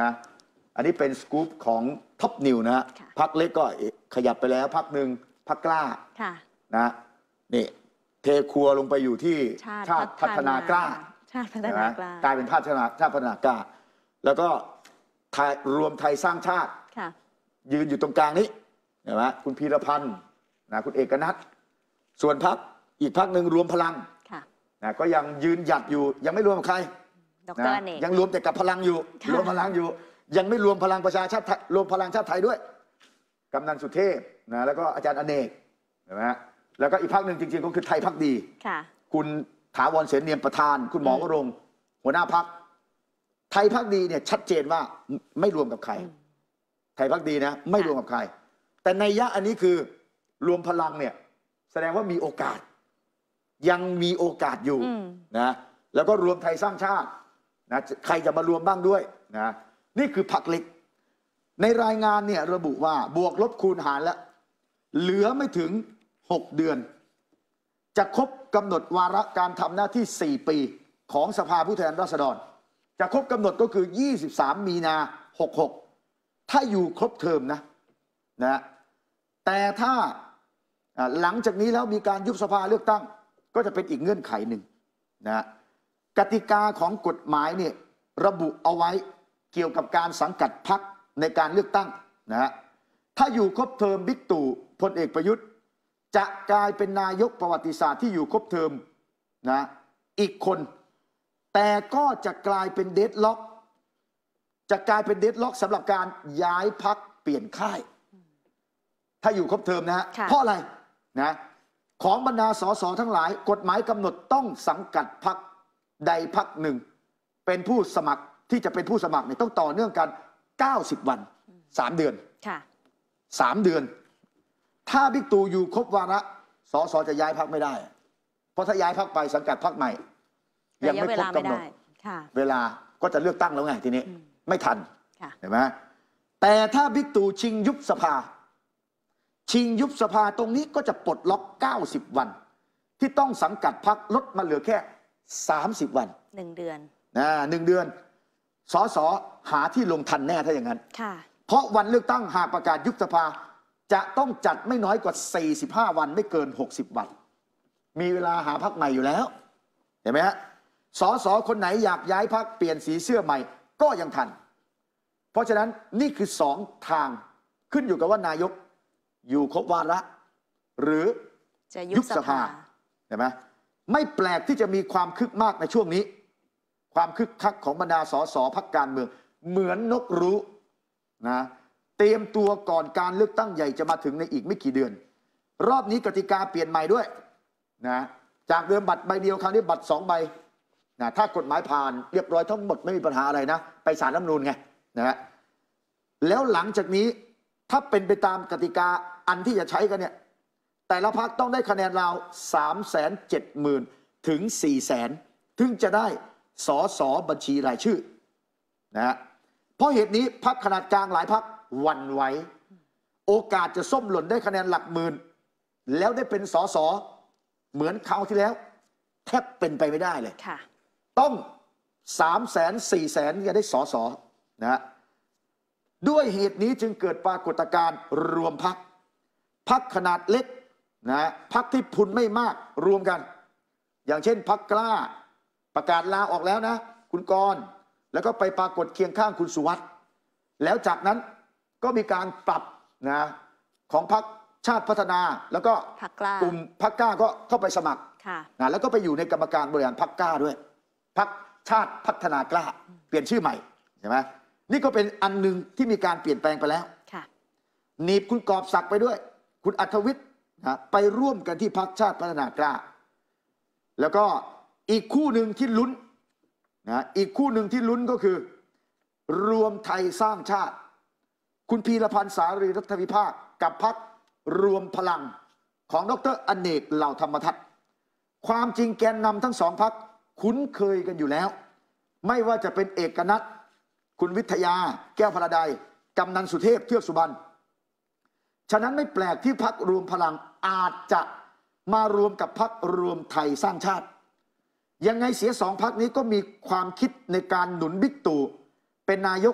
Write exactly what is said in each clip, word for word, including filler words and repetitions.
นะอันนี้เป็นสกู๊ปของท็อปนิวนะฮะพักเล็กก็ขยับไปแล้วพักหนึ่งพักกล้านะนี่เทครัวลงไปอยู่ที่ชาติพัฒนากล้าชาติพัฒนากล้ากลายเป็นชาติชาติพัฒนากล้าแล้วก็รวมไทยสร้างชาติยืนอยู่ตรงกลางนี้เห็นไหมคุณพีรพันธ์นะคุณเอกนัทส่วนพักอีกพักหนึ่งรวมพลังนะก็ยังยืนหยัดอยู่ยังไม่รวมกับใครนะยังรวมแต่กับพลังอยู่รวมพลังอยู่ยังไม่รวมพลังประชาชาติรวมพลังชาติไทยด้วยกำนันสุเทพนะแล้วก็อาจารย์อเนกเห็นไหมแล้วก็อีกพักหนึ่งจริงๆก็คือไทยพักดีคุณถาวรเสนเนียมประธานคุณหมอวรงค์หัวหน้าพักไทยพักดีเนี่ยชัดเจนว่าไม่รวมกับใครไทยพักดีนะไม่รวมกับใครแต่ในยะอันนี้คือรวมพลังเนี่ยแสดงว่ามีโอกาสยังมีโอกาสอยู่นะแล้วก็รวมไทยสร้างชาตินะใครจะมารวมบ้างด้วยนะนี่คือพรรคเล็กในรายงานเนี่ยระบุว่าบวกลบคูณหารแล้วเหลือไม่ถึงหกเดือนจะครบกำหนดวาระการทำหน้าที่สี่ปีของสภาผู้แทนราษฎรจะครบกำหนดก็คือยี่สิบสามมีนาหกหกถ้าอยู่ครบเทอมนะนะแต่ถ้าหลังจากนี้แล้วมีการยุบสภาเลือกตั้งก็จะเป็นอีกเงื่อนไขหนึ่งนะกติกาของกฎหมายเนี่ยระบุเอาไว้เกี่ยวกับการสังกัดพรรคในการเลือกตั้งนะถ้าอยู่ครบเทอมบิ๊กตู่พลเอกประยุทธ์จะกลายเป็นนายกประวัติศาสตร์ที่อยู่ครบเทอมนะอีกคนแต่ก็จะกลายเป็นเดดล็อกจะกลายเป็นเดดล็อกสำหรับการย้ายพรรคเปลี่ยนค่ายถ้าอยู่ครบเทอมนะฮะเพราะอะไรนะของบรรดาสสทั้งหลายกฎหมายกำหนดต้องสังกัดพรรคใดพรรคหนึ่งเป็นผู้สมัครที่จะเป็นผู้สมัครเนี่ยต้องต่อเนื่องกันเก้าสิบวันสามเดือนสามเดือนถ้าบิ๊กตู่อยู่ครบวาระสสจะย้ายพรรคไม่ได้เพราะถ้าย้ายพรรคไปสังกัดพรรคใหม่ยังไม่ครบกำหนดเวลาก็จะเลือกตั้งแล้วไงทีนี้ไม่ทันเห็นไหมแต่ถ้าบิ๊กตู่ชิงยุบสภาชิงยุบสภาตรงนี้ก็จะปลดล็อกเก้าสิบวันที่ต้องสังกัดพรรคลดมาเหลือแค่สามสิบวันหนึ่งเดือนนะหนึ่งเดือนสสหาที่ลงทันแน่ถ้าอย่างนั้นเพราะวันเลือกตั้งหากประกาศยุบสภาจะต้องจัดไม่น้อยกว่าสี่สิบห้าวันไม่เกินหกสิบวันมีเวลาหาพรรคใหม่อยู่แล้วเห็นไหมฮะสสคนไหนอยากย้ายพรรคเปลี่ยนสีเสื้อใหม่ก็ยังทันเพราะฉะนั้นนี่คือสองทางขึ้นอยู่กับว่านายกอยู่ครบวาระหรือจะยุบสภาเห็นไหมไม่แปลกที่จะมีความคึกมากในช่วงนี้ความคึกคักของบรรดาสสพรรคการเมืองเหมือนนกรู้นะเตรียมตัวก่อนการเลือกตั้งใหญ่จะมาถึงในอีกไม่กี่เดือนรอบนี้กติกาเปลี่ยนใหม่ด้วยนะจากเดิมบัตรใบเดียวคราวนี้บัตรสองใบนะถ้ากฎหมายผ่านเรียบร้อยทั้งหมดไม่มีปัญหาอะไรนะไปศาลรัฐธรรมนูญไงนะฮะแล้วหลังจากนี้ถ้าเป็นไปตามกติกาอันที่จะใช้กันเนี่ยแต่ละพรรคต้องได้คะแนนราวสามแสนเจ็ดหมื่นถึงสี่แสนถึงจะได้สอสอบัญชีรายชื่อนะฮะเพราะเหตุนี้พรรคขนาดกลางหลายพรรคหวั่นไหวโอกาสจะส้มหล่นได้คะแนนหลักหมื่นแล้วได้เป็นสอสอเหมือนคราวที่แล้วแทบเป็นไปไม่ได้เลยต้องสามแสนสี่แสนจะได้สอสอนะฮะด้วยเหตุนี้จึงเกิดปรากฏการณ์รวมพรรคพรรคขนาดเล็กนะพรรคที่ทุนไม่มากรวมกันอย่างเช่นพรรคกล้าประกาศลาออกแล้วนะคุณกรณ์แล้วก็ไปปรากฏเคียงข้างคุณสุวัสด์แล้วจากนั้นก็มีการปรับนะของพรรคชาติพัฒนาแล้วก็กลุ่มพรรคกล้าก็เข้าไปสมัครนะแล้วก็ไปอยู่ในกรรมการบริหารพรรคกล้าด้วยพรรคชาติพัฒนากล้าเปลี่ยนชื่อใหม่ใช่ไหมนี่ก็เป็นอันหนึ่งที่มีการเปลี่ยนแปลงไปแล้วหนีบคุณกอบศักดิ์ไปด้วยคุณอัธวิทย์นะไปร่วมกันที่พรรคชาติพัฒนากล้าแล้วก็อีกคู่หนึ่งที่ลุ้นนะอีกคู่หนึ่งที่ลุ้นก็คือรวมไทยสร้างชาติคุณพีรพันธ์สารีรัฐวิภาคกับพรรครวมพลังของดร.อเนกเหล่าธรรมทัศน์ความจริงแกนนำทั้งสองพรรคคุ้นเคยกันอยู่แล้วไม่ว่าจะเป็นเอกนัทคุณวิทยาแก้วพลาไดกำนันสุเทพเทือกสุบรรณฉะนั้นไม่แปลกที่พรรครวมพลังอาจจะมารวมกับพรรครวมไทยสร้างชาติยังไงเสียสองพรรคนี้ก็มีความคิดในการหนุนบิ๊กตู่เป็นนายก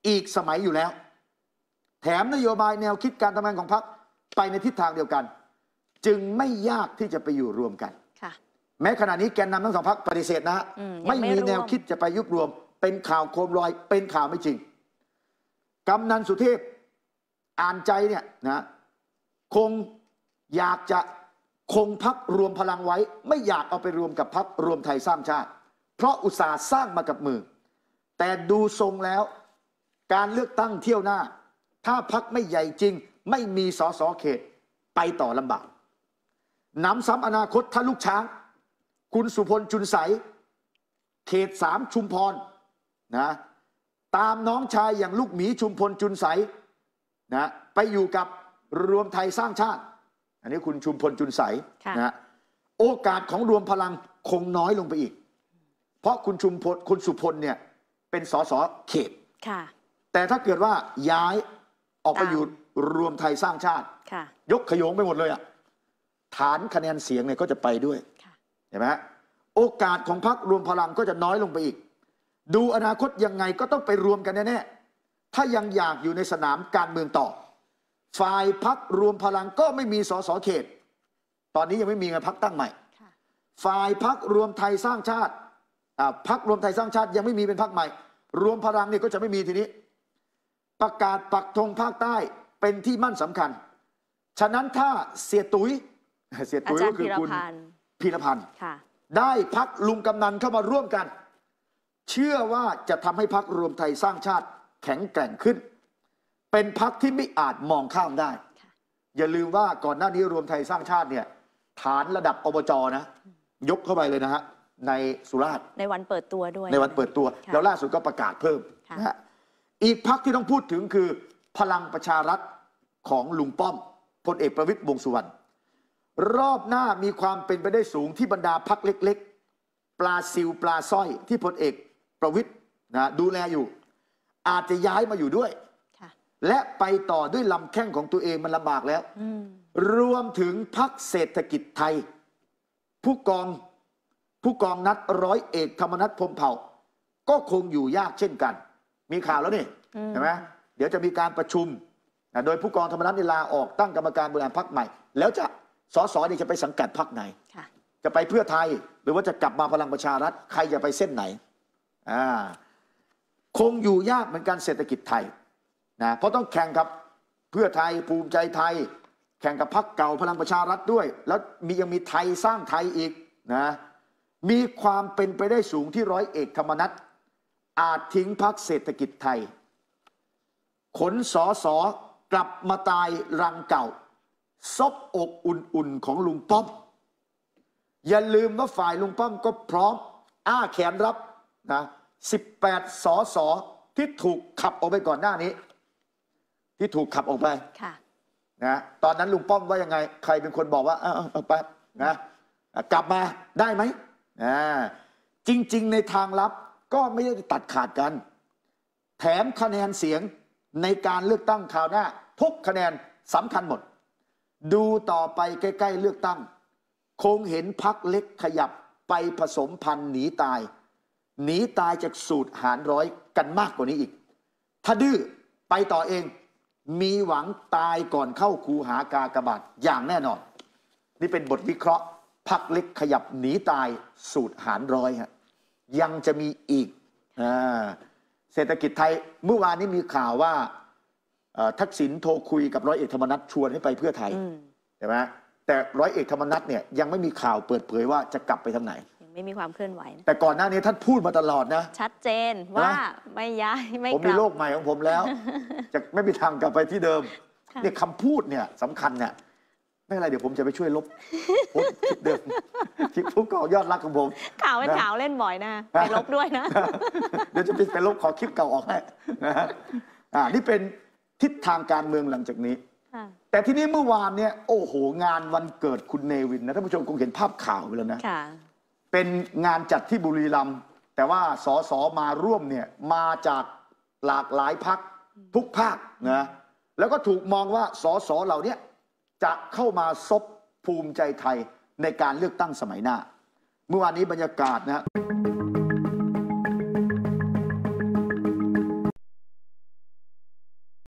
อีกสมัยอยู่แล้วแถมนโยบายแนวคิดการทำงานของพรรคไปในทิศทางเดียวกันจึงไม่ยากที่จะไปอยู่รวมกันแม้ขณะนี้แกนนำทั้งสองพรรคปฏิเสธนะฮะไม่มีแนวคิดจะไปยุบรวมเป็นข่าวโคมลอยเป็นข่าวไม่จริงกำนันสุเทพอ่านใจเนี่ยนะคงอยากจะคงพรรครวมพลังไว้ไม่อยากเอาไปรวมกับพรรครวมไทยสร้างชาติเพราะอุตสาห์สร้างมากับมือแต่ดูทรงแล้วการเลือกตั้งเที่ยวหน้าถ้าพรรคไม่ใหญ่จริงไม่มีสสเขตไปต่อลำบากนำซ้ำอนาคตถ้าลูกช้างคุณสุพลจุลใสเขตสามชุมพรนะตามน้องชายอย่างลูกหมีชุมพลจุลใสนะไปอยู่กับรวมไทยสร้างชาติอันนี้คุณชุมพลจุลใสนะโอกาสของรวมพลังคงน้อยลงไปอีกเพราะคุณชุมพลคุณสุพลเนี่ยเป็นสสเขตแต่ถ้าเกิดว่าย้ายออกไปอยู่รวมไทยสร้างชาติยกขยงไปหมดเลยอะฐานคะแนนเสียงเนี่ยก็จะไปด้วยเห็นไหมโอกาสของพรรครวมพลังก็จะน้อยลงไปอีกดูอนาคตยังไงก็ต้องไปรวมกันแน่ๆถ้ายังอยากอยู่ในสนามการเมืองต่อฝ่ายพรรครวมพลังก็ไม่มีสสเขตตอนนี้ยังไม่มีไงพรรคตั้งใหม่ฝ่ายพรรครวมไทยสร้างชาติพรรครวมไทยสร้างชาติยังไม่มีเป็นพรรคใหม่รวมพลังนี่ก็จะไม่มีทีนี้ประกาศปักธงภาคใต้เป็นที่มั่นสำคัญฉะนั้นถ้าเสียตุ๋ยเสียตุ๋ยก็คือคุณพีรพันธ์ได้พรรคลุงกำนันเข้ามาร่วมกันเชื่อว่าจะทำให้พรรครวมไทยสร้างชาติแข็งแกร่งขึ้นเป็นพรรคที่ไม่อาจมองข้ามได้อย่าลืมว่าก่อนหน้านี้รวมไทยสร้างชาติเนี่ยฐานระดับอบจนะยกเข้าไปเลยนะฮะในสุราษฎร์ในวันเปิดตัวด้วยในวันเปิดตัวแล้วล่าสุดก็ประกาศเพิ่มนะฮะอีกพรรคที่ต้องพูดถึงคือพลังประชารัฐของลุงป้อมพลเอกประวิตรวงษ์สุวรรณรอบหน้ามีความเป็นไปได้สูงที่บรรดาพรรคเล็กๆปลาซิวปลาสร้อยที่พลเอกประวิตรนะดูแลอยู่อาจจะย้ายมาอยู่ด้วยและไปต่อด้วยลำแข้งของตัวเองมันลำบากแล้วรวมถึงพรรคเศรษฐกิจไทยผู้กองผู้กองนัดร้อยเอกธรรมนัสพรหมเผ่าก็คงอยู่ยากเช่นกันมีข่าวแล้วนี่ใช่ไหมเดี๋ยวจะมีการประชุมโดยผู้กองธรรมนัสลาออกตั้งกรรมการบริหารพรรคใหม่แล้วจะสสนี่จะไปสังกัดพรรคไหนจะไปเพื่อไทยหรือว่าจะกลับมาพลังประชารัฐใครจะไปเส้นไหนอ่าคงอยู่ยากเหมือนกันเศรษฐกิจไทยนะเพราะต้องแข่งกับเพื่อไทยภูมิใจไทยแข่งกับพรรคเก่าพลังประชารัฐด้วยแล้วมียังมีไทยสร้างไทยอีกนะมีความเป็นไปได้สูงที่ร้อยเอกธรรมนัสอาจทิ้งพรรคเศรษฐกิจไทยขนสอสอกลับมาตายรังเก่าซบอกอุ่นๆของลุงป้อมอย่าลืมว่าฝ่ายลุงป้อมก็พร้อมอ้าแขนรับนะสิบแปดสอสอที่ถูกขับออกไปก่อนหน้านี้ที่ถูกขับออกไปนะตอนนั้นลุงป้อมว่ายังไงใครเป็นคนบอกว่าเอาเอาไปนะกลับมาได้ไหมอ่าจริงๆในทางลับก็ไม่ได้ตัดขาดกันแถมคะแนนเสียงในการเลือกตั้งคราวหน้าทุกคะแนนสำคัญหมดดูต่อไปใกล้ๆเลือกตั้งคงเห็นพรรคเล็กขยับไปผสมพันธุ์หนีตายหนีตายจากสูตรหารร้อยกันมากกว่านี้อีกถ้าดื้อไปต่อเองมีหวังตายก่อนเข้าคูหากากบาทอย่างแน่นอนนี่เป็นบทวิเคราะห์พรรคเล็กขยับหนีตายสูตรหารร้อยฮะยังจะมีอีกอ่าเศรษฐกิจไทยเมื่อวานนี้มีข่าวว่าทักษิณโทรคุยกับร้อยเอกธรรมนัสชวนให้ไปเพื่อไทยใช่ไหมแต่ร้อยเอกธรรมนัสเนี่ยยังไม่มีข่าวเปิดเผยว่าจะกลับไปทางไหนยังไม่มีความเคลื่อนไหวแต่ก่อนหน้านี้ท่านพูดมาตลอดนะชัดเจนว่าไม่ย้ายไม่กลับผมมีโลกใหม่ของผมแล้วจะไม่มีทางกลับไปที่เดิมเนี่ยคำพูดเนี่ยสำคัญเนี่ยไม่อะไรเดี๋ยวผมจะไปช่วยลบคลิปเดิมคลิปผู้กองยอดรักของผมข่าวเป็นข่าวเล่นบ่อยนะไปลบด้วยนะเดี๋ยวจะไปลบขอคลิปเก่าออกให้นะฮะอ่านี่เป็นทิศทางการเมืองหลังจากนี้แต่ที่นี้เมื่อวานเนี่ยโอ้โหงานวันเกิดคุณเนวินนะท่านผู้ชมคงเห็นภาพข่าวไปแล้วนะเป็นงานจัดที่บุรีรัมย์แต่ว่าสสมาร่วมเนี่ยมาจากหลากหลายพรรคทุกภาคนะแล้วก็ถูกมองว่าสสเหล่านี้จะเข้ามาซบภูมิใจไทยในการเลือกตั้งสมัยหน้าเมื่อวานนี้บรรยากาศนะ